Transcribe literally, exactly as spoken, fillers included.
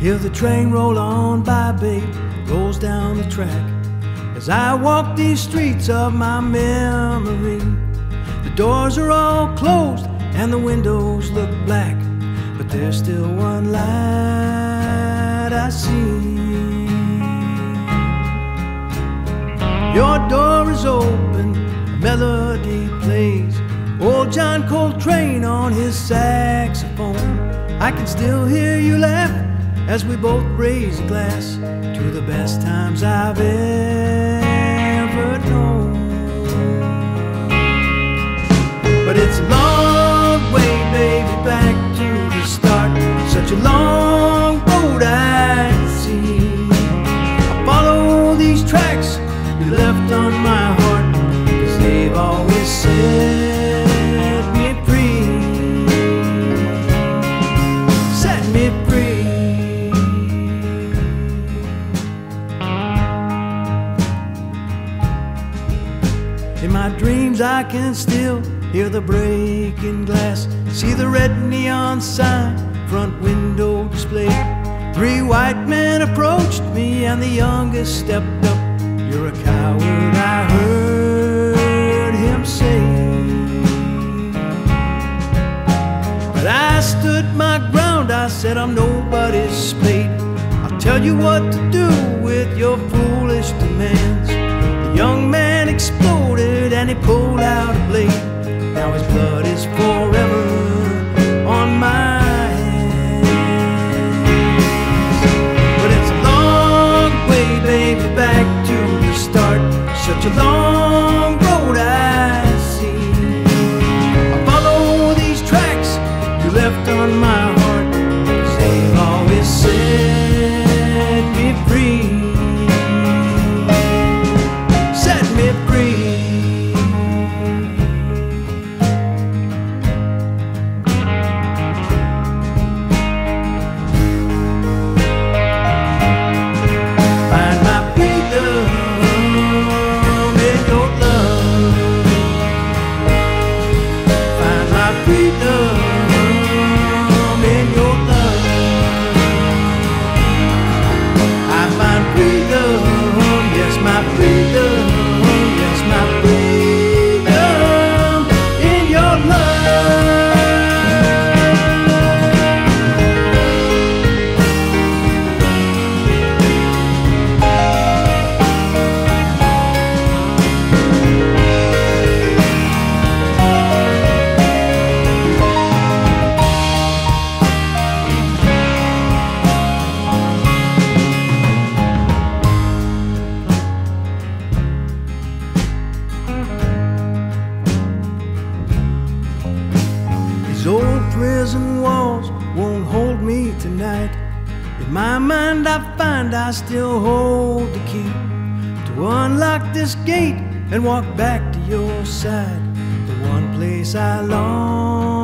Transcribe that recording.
Hear the train roll on by, babe, rolls down the track. As I walk these streets of my memory, the doors are all closed and the windows look black, but there's still one light I see. Your door is open, a melody plays, old John Coltrane on his saxophone. I can still hear you laugh as we both raise a glass to the best times I've ever known. But it's a long way, baby, back to the start. Such a long road I see. I follow these tracks you left on my heart, 'cause they've always set me free. Set me free. In my dreams I can still hear the breaking glass, see the red neon sign, front window display. Three white men approached me and the youngest stepped up. You're a coward, I heard him say. But I stood my ground, I said I'm nobody's spade. I'll tell you what to do with your foolish demands. The young man exploded and he pulled out a blade. Now his blood is forever on my hands. But it's a long way, baby, back to the start. Such a long road I see. I follow these tracks you left on my heart, 'cause they've always set me free. Set me free. Old prison walls won't hold me tonight. In my mind I find I still hold the key to unlock this gate and walk back to your side, the one place I long